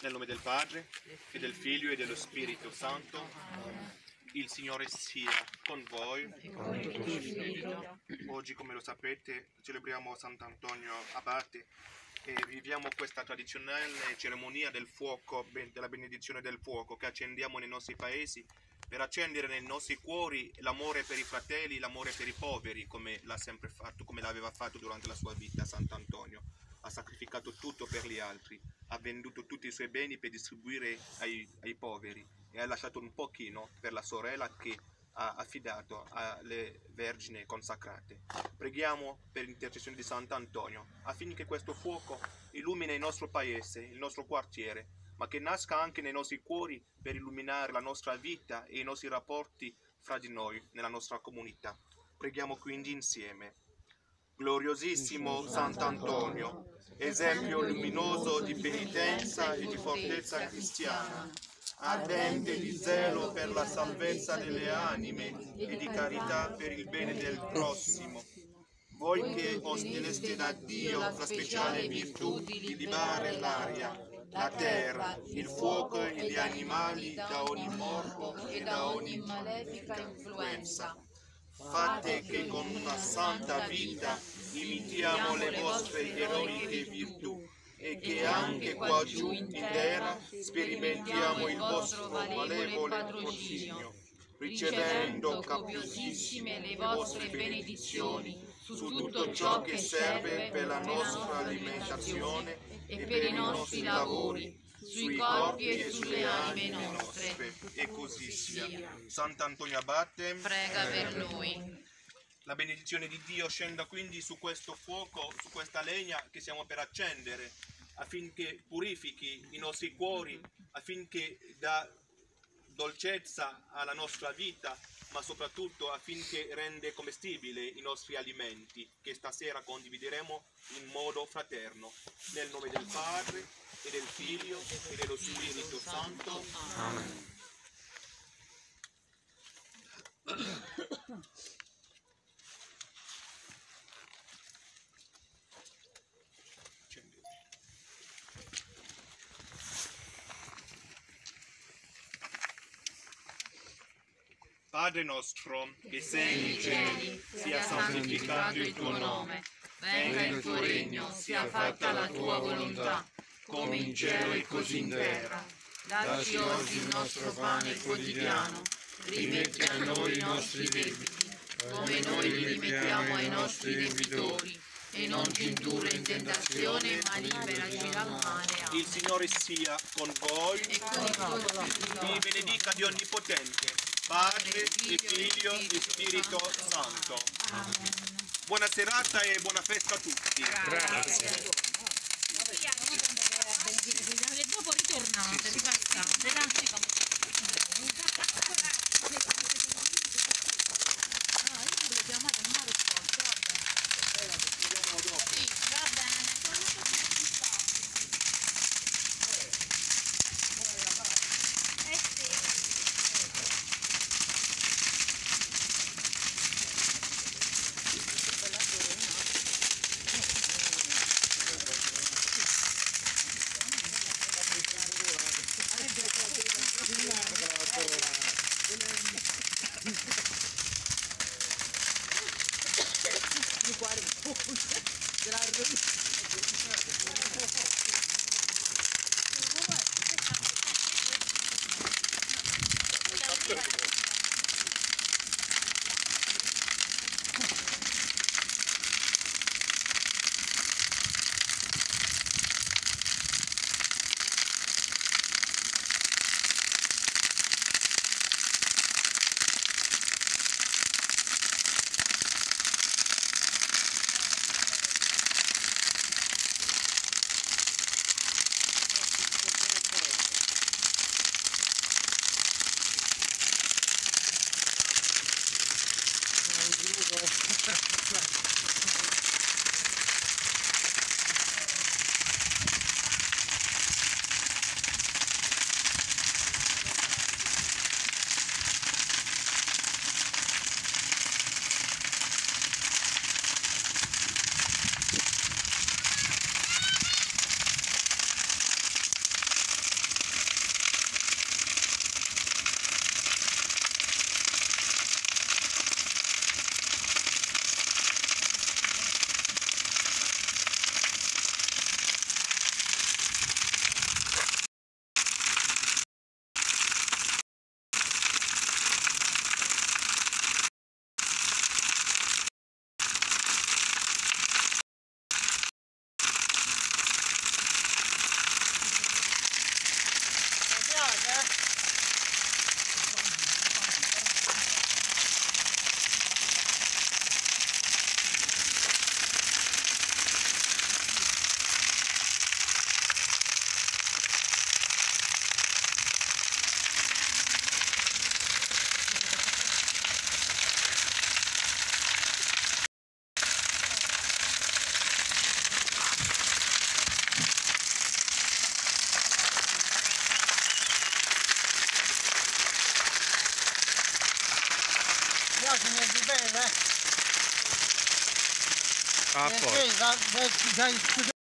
Nel nome del Padre, e del Figlio, e dello Spirito Santo. Il Signore sia con voi. Oggi, come lo sapete, celebriamo Sant'Antonio Abate e viviamo questa tradizionale cerimonia del fuoco, della benedizione del fuoco, che accendiamo nei nostri paesi per accendere nei nostri cuori l'amore per i fratelli, l'amore per i poveri, come l'ha sempre fatto, come l'aveva fatto durante la sua vita Sant'Antonio. Ha sacrificato tutto per gli altri, ha venduto tutti i suoi beni per distribuire ai poveri e ha lasciato un pochino per la sorella che ha affidato alle vergini consacrate. Preghiamo per l'intercessione di Sant'Antonio affinché questo fuoco illumini il nostro paese, il nostro quartiere, ma che nasca anche nei nostri cuori per illuminare la nostra vita e i nostri rapporti fra di noi nella nostra comunità. Preghiamo quindi insieme. Gloriosissimo Sant'Antonio, esempio luminoso di penitenza e di fortezza cristiana, ardente di zelo per la salvezza delle anime e di carità per il bene del prossimo, voi che otteneste da Dio la speciale virtù di libare l'aria, la terra, il fuoco e gli animali da ogni morbo e da ogni malefica influenza, fate che con una santa vita imitiamo le vostre eroiche virtù e che anche qua giù in terra sperimentiamo il vostro valevole patrocinio, ricevendo copiosissime le vostre benedizioni su tutto ciò che serve per la nostra alimentazione e per i nostri lavori, sui corpi e sulle anime nostre, e così sia. Sant'Antonio Abate, prega per noi. La benedizione di Dio scenda quindi su questo fuoco, su questa legna che stiamo per accendere, affinché purifichi i nostri cuori, affinché dà dolcezza alla nostra vita, ma soprattutto affinché rende commestibili i nostri alimenti, che stasera condivideremo in modo fraterno. Nel nome del Padre, e del Figlio, e dello Spirito Santo. Amen. Padre nostro, che sei nei cieli, sia santificato il tuo nome, venga il tuo regno, sia fatta la tua volontà, come in cielo e così in terra. Dacci oggi il nostro pane quotidiano, rimetti a noi i nostri debiti, come noi li rimettiamo ai nostri debitori, e non ci indurre in tentazione, ma liberaci dal male. Amen. Il Signore sia con voi e con il tuo spirito. Vi benedica Dio Onnipotente, Padre, e Figlio e Spirito Santo. Amen. Buona serata e buona festa a tutti. Grazie. E dopo ritornate, ripassate. macchine di bere? Ah, poi. Perché